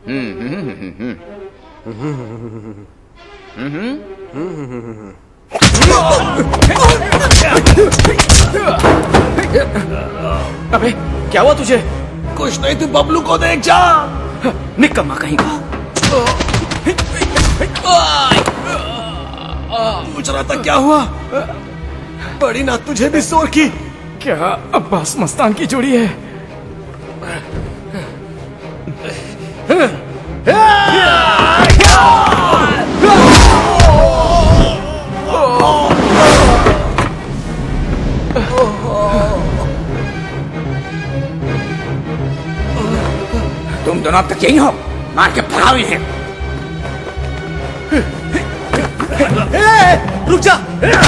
अबे क्या हुआ तुझे? कुछ नहीं, तू बबलू को देख जा। निकम्मा कहीं का। पूछ रहा था क्या हुआ? बड़ी ना तुझे भी शोर की। क्या अब्बास मस्तान की जोड़ी है? तुम दोनों अब तक यही हो, मार के भगाओ इन्हें। रुक जा।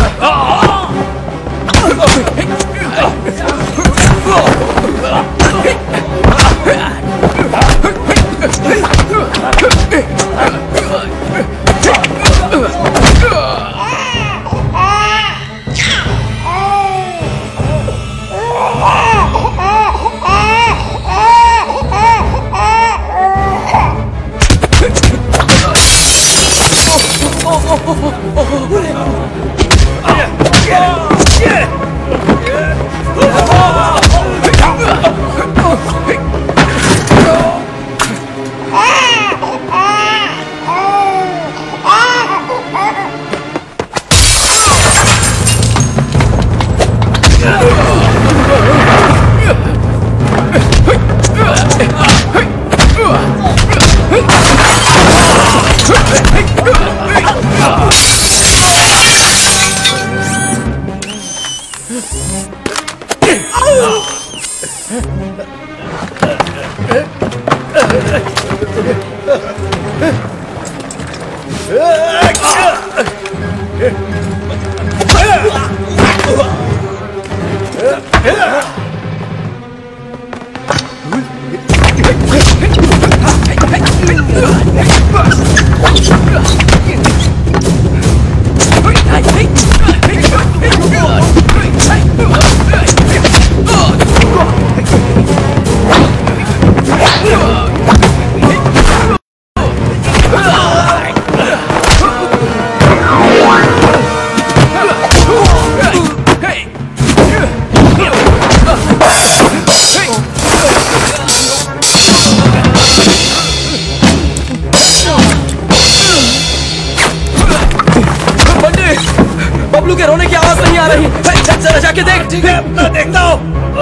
बबलू के रोने की आवाज नहीं आ रही। जरा जाके देख। ठीक है, मैं देखता हूँ।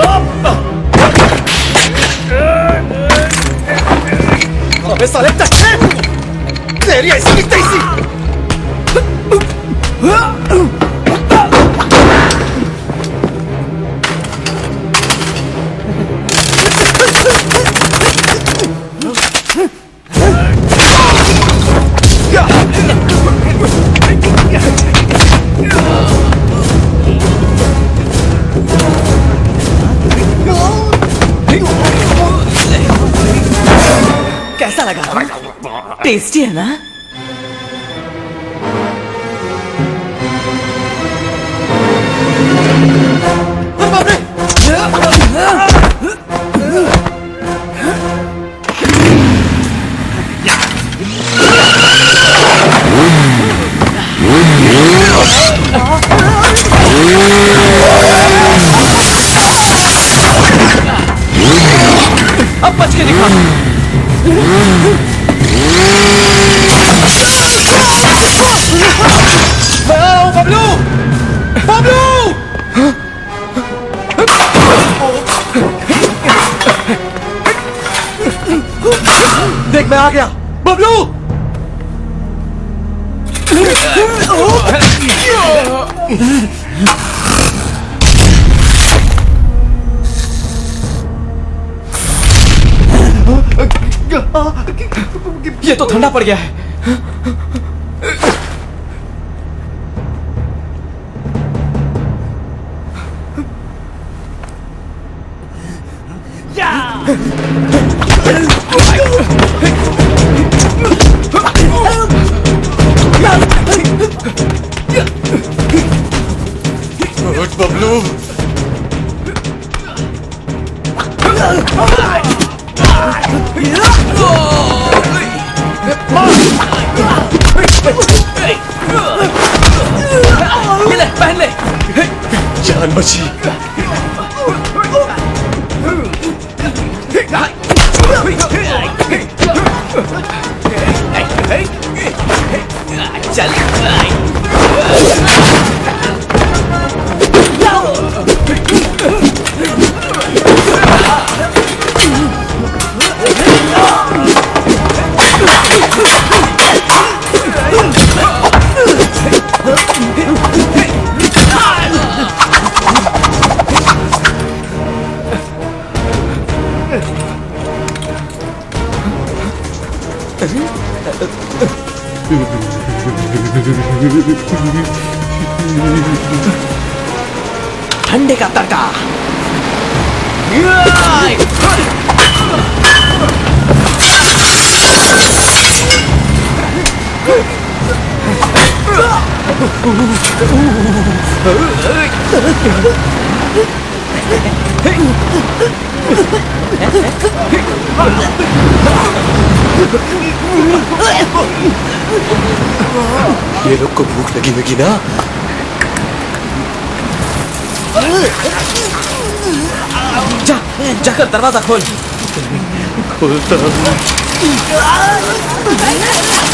अबे साले तेरी ऐसी तैसी। कैसा लगा? टेस्टी है ना? अब बच के दिखा। बबलू! बबलू! देख मैं आ गया। बबलू! ये तो ठंडा पड़ गया है। उठ बबलू। ये ले पहन ले। जान बची। चल ठंडे का तड़का। ये लोग को भूख लगी होगी ना। जा जाकर दरवाजा खोल। खोलता हूँ।